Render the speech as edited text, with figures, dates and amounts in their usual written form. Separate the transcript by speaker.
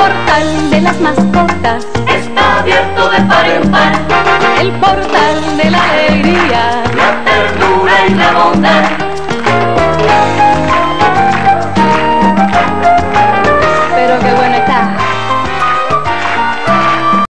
Speaker 1: portal de las mascotas
Speaker 2: está abierto de par en par.
Speaker 1: el portal de la alegría,
Speaker 2: La ternura y la bondad